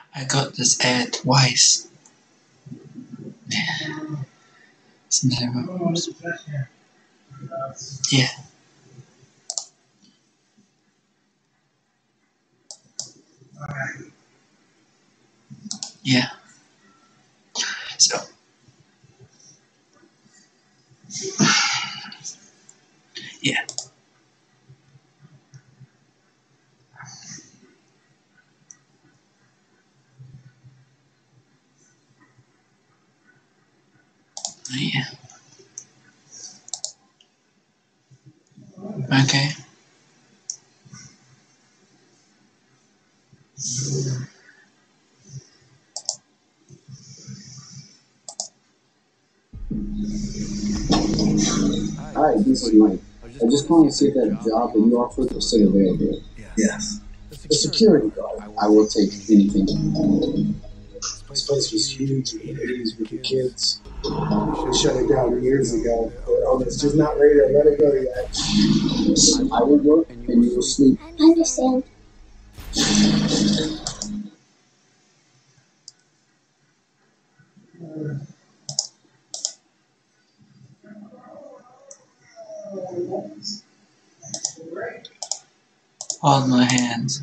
I got this ad twice. It's never. Yeah. Yeah. So. Yeah. Yeah. Okay. Hi, this is Mike. I just wanted to see if that job that you offered was still available. Yes. The security guard. I will take anything. This place was huge in the 80s with the kids. They shut it down years ago. The owner's just not ready to let it go yet. I will work and you will sleep. I understand. Hold my hands.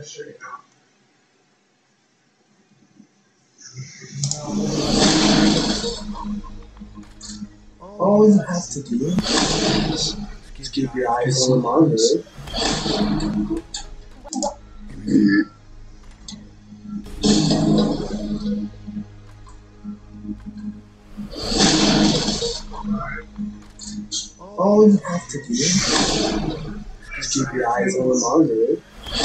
All you have to do is keep your eyes on the monitor. All you have to do is keep your eyes on the monitor.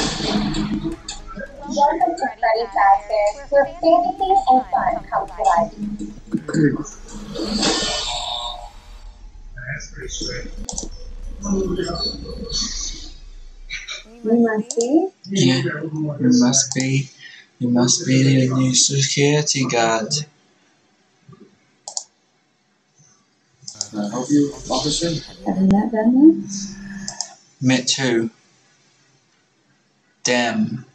Welcome to Freddy Fazbear's, where fantasy and fun come to life. That's pretty straight. You must be? Yeah. You must be the new security guard. Can I help you, officer? Have you met Bentley? Met who? Damn.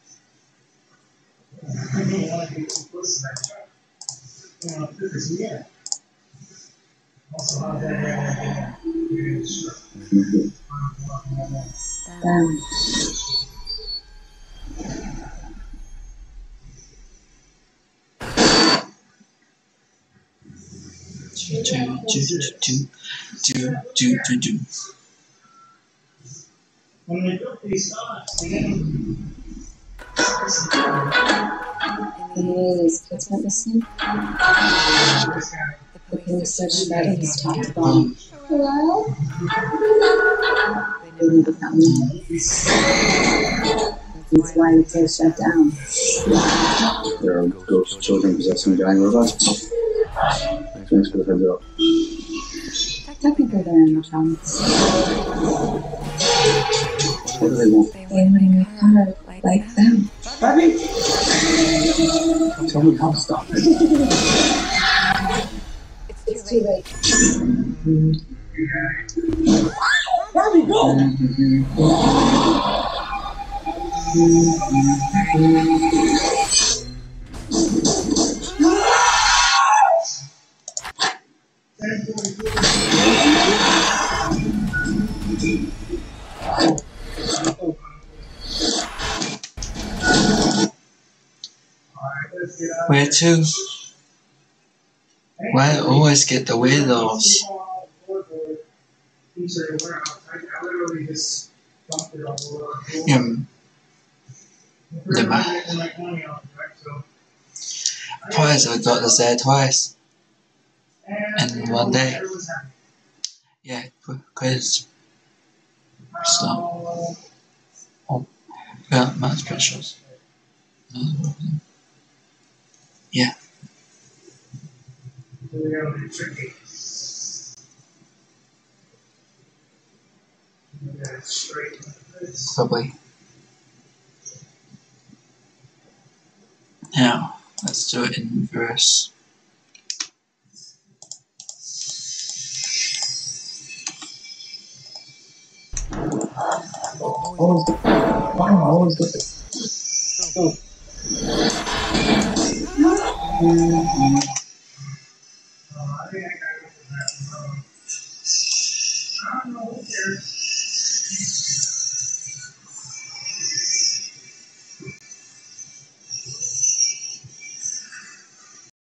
Damn. Do. These kids went missing. The police said Freddy has talked about. Hello? They never found me. That's why the place shut down. There are ghost children possessing giant robots. Thanks for the heads up. Technically, they're in the comics. What do they want? They want a new car like them. Daddy! Tell me how to stop it. It's too late. Daddy, go! Where to? Why always get the weirdos? Twice I got this ad twice. In one day. Yeah, quiz. Stop. Oh, yeah, much precious. Yeah. Probably. Now, let's do it in reverse. Always good.